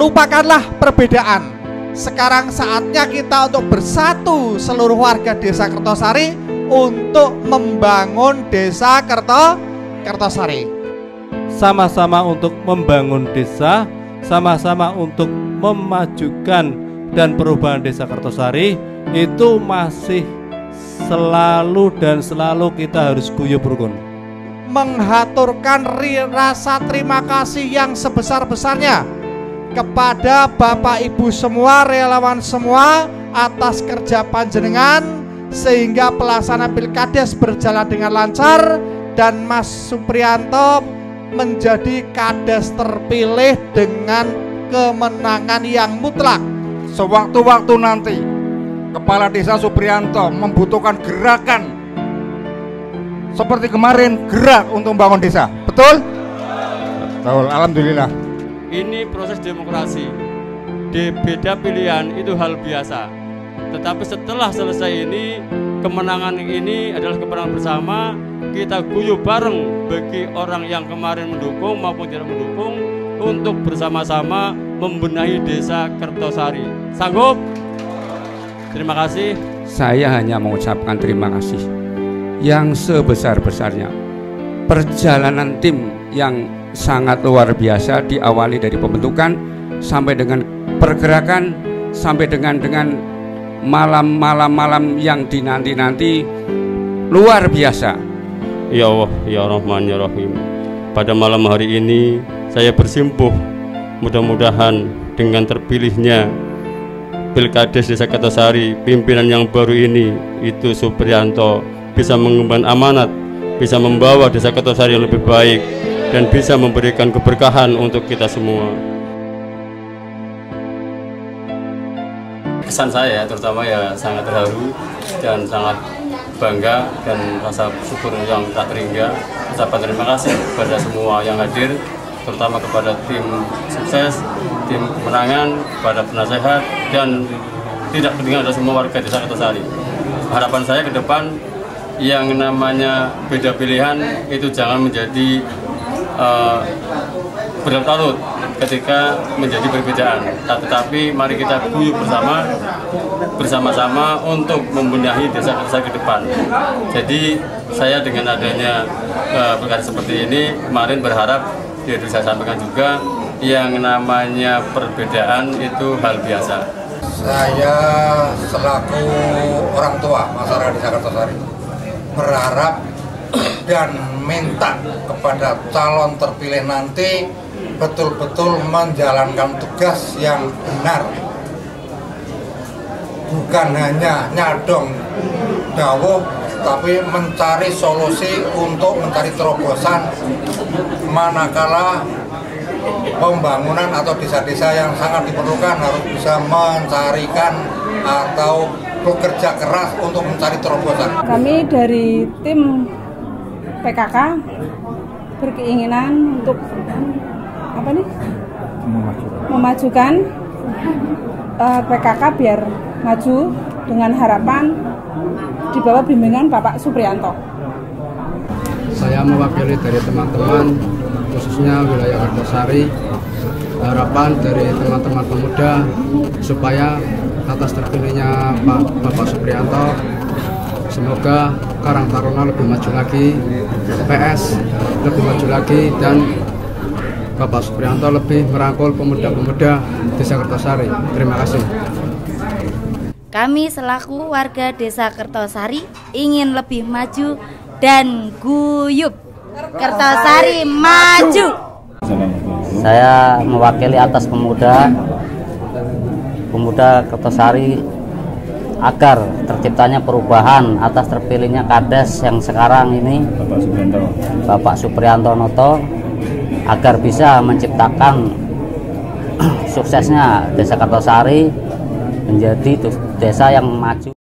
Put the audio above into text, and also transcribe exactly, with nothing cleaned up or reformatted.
lupakanlah perbedaan. Sekarang saatnya kita untuk bersatu seluruh warga Desa Kertosari untuk membangun Desa Kerto Kertosari. Sama-sama untuk membangun desa, sama-sama untuk memajukan dan perubahan Desa Kertosari itu masih selalu dan selalu kita harus guyub rukun. Menghaturkan rasa terima kasih yang sebesar-besarnya kepada Bapak Ibu semua, relawan semua atas kerja panjenengan sehingga pelaksana Pilkades berjalan dengan lancar dan Mas Supriyanto menjadi Kades terpilih dengan kemenangan yang mutlak. Sewaktu-waktu nanti Kepala Desa Supriyanto membutuhkan gerakan seperti kemarin, gerak untuk membangun desa. Betul? Betul, alhamdulillah. Ini proses demokrasi. Di beda pilihan itu hal biasa. Tetapi setelah selesai ini, kemenangan ini adalah kemenangan bersama. Kita guyub bareng bagi orang yang kemarin mendukung maupun tidak mendukung untuk bersama-sama membenahi Desa Kertosari. Sanggup? Terima kasih. Saya hanya mengucapkan terima kasih yang sebesar-besarnya. Perjalanan tim yang sangat luar biasa diawali dari pembentukan sampai dengan pergerakan sampai dengan dengan malam-malam yang dinanti-nanti luar biasa. Ya Allah, ya Rahman, ya Rahim. Pada malam hari ini saya bersimpuh mudah-mudahan dengan terpilihnya Pilkades Desa Kertosari, pimpinan yang baru ini itu Supriyanto bisa mengemban amanat, bisa membawa Desa Kertosari yang lebih baik dan bisa memberikan keberkahan untuk kita semua. Kesan saya terutama ya sangat terharu dan sangat bangga dan rasa syukur yang tak terhingga. Ucapan terima kasih kepada semua yang hadir, terutama kepada tim sukses, tim kemenangan, kepada penasehat dan tidak ketinggalan ada semua warga Desa Kertosari. Harapan saya ke depan yang namanya beda pilihan itu jangan menjadi uh, berlarut-larut ketika menjadi perbedaan, tetapi mari kita guyub bersama bersama-sama untuk membenahi Desa Kertosari ke depan. Jadi saya dengan adanya uh, perkara seperti ini kemarin berharap ya saya sampaikan juga yang namanya perbedaan itu hal biasa. Saya selaku orang tua masyarakat Desa Kertosari berharap dan minta kepada calon terpilih nanti betul-betul menjalankan tugas yang benar, bukan hanya nyadong dawuh tapi mencari solusi untuk mencari terobosan manakala pembangunan atau desa-desa yang sangat diperlukan harus bisa mencarikan atau bekerja keras untuk mencari terobosan. Kami dari tim P K K berkeinginan untuk apa nih? Memajukan uh, P K K biar maju dengan harapan di bawah bimbingan Bapak Supriyanto. Saya mewakili dari teman-teman khususnya wilayah Kertosari, harapan dari teman-teman pemuda supaya atas terpilihnya Pak Bapak Supriyanto, semoga Karang Taruna lebih maju lagi, P S lebih maju lagi, dan Bapak Supriyanto lebih merangkul pemuda-pemuda Desa Kertosari. Terima kasih. Kami selaku warga Desa Kertosari ingin lebih maju dan guyub. Kertosari maju. Saya mewakili atas pemuda pemuda Kertosari agar terciptanya perubahan atas terpilihnya Kades yang sekarang ini Bapak Supriyanto Bapak Supriyanto Noto, agar bisa menciptakan suksesnya Desa Kertosari menjadi desa yang maju.